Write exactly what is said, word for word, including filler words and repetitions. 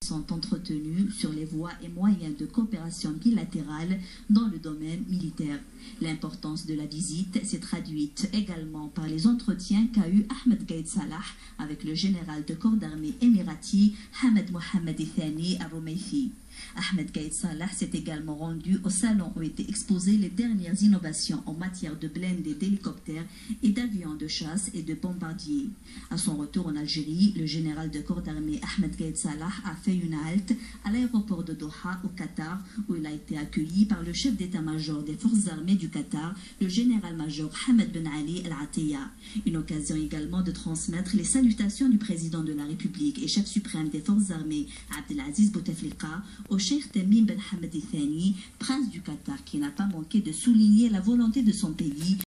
sont entretenus sur les voies et moyens de coopération bilatérale dans le domaine militaire. L'importance de la visite s'est traduite également par les entretiens qu'a eu Ahmed Gaïd Salah avec le général de corps d'armée émirati Hamad Mohamed Thani Al-Rumaifi. Ahmed Gaïd Salah s'est également rendu au salon où étaient exposées les dernières innovations en matière de blindés d'hélicoptères et d'avions de chasse et de bombardiers. À son retour en Algérie, le général de corps d'armée Ahmed Gaïd Salah a fait une halte à l'aéroport de Doha au Qatar où il a été accueilli par le chef d'état-major des forces armées du Qatar, le général-major Hamad Ben Ali Al-Atiya. Une occasion également de transmettre les salutations du président de la République et chef suprême des forces armées Abdelaziz Bouteflika au cheikh Tamim Ben Hamad Thani, prince du Qatar, qui n'a pas manqué de souligner la volonté de son pays